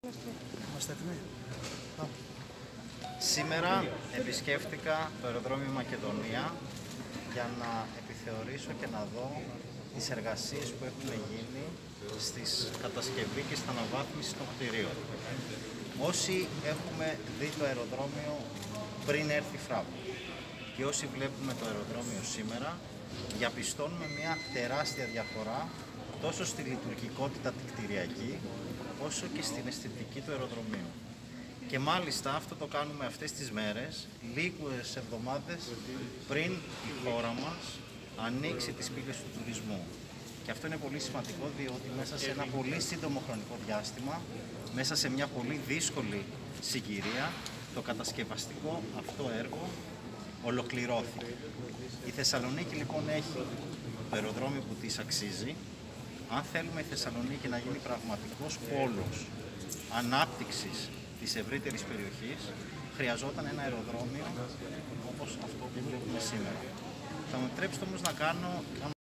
Είμαστε έτοιμοι. Σήμερα επισκέφτηκα το αεροδρόμιο Μακεδονία για να επιθεωρήσω και να δω τις εργασίες που έχουν γίνει στις κατασκευή και στην αναβάθμιση των κτηρίων. Όσοι έχουμε δει το αεροδρόμιο πριν έρθει φράγμα και όσοι βλέπουμε το αεροδρόμιο σήμερα, διαπιστώνουμε μια τεράστια διαφορά τόσο στη λειτουργικότητα τη κτηριακή, όσο και στην αισθητική του αεροδρομίου. Και μάλιστα αυτό το κάνουμε αυτές τις μέρες, λίγες εβδομάδες πριν η χώρα μας ανοίξει τις πύλες του τουρισμού. Και αυτό είναι πολύ σημαντικό, διότι μέσα σε ένα πολύ σύντομο χρονικό διάστημα, μέσα σε μια πολύ δύσκολη συγκυρία, το κατασκευαστικό αυτό έργο ολοκληρώθηκε. Η Θεσσαλονίκη λοιπόν έχει το αεροδρόμιο που της αξίζει. Αν θέλουμε η Θεσσαλονίκη να γίνει πραγματικός πόλος ανάπτυξης της ευρύτερης περιοχής, χρειαζόταν ένα αεροδρόμιο όπως αυτό που βλέπουμε σήμερα. Θα μου επιτρέψετε όμως να κάνω